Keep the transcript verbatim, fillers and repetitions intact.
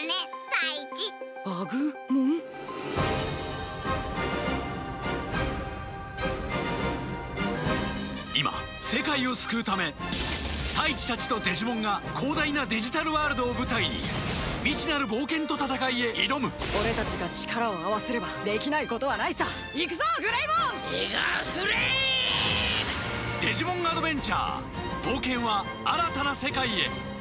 ね、大地。 アグモン。 今世界を救うため太一たちとデジモンが広大なデジタルワールドを舞台に未知なる冒険と戦いへ挑む。 俺たちが力を合わせればできないことはないさ。行くぞグレイモン。 エガフレデジモンアドベンチャー、冒険は新たな世界へ。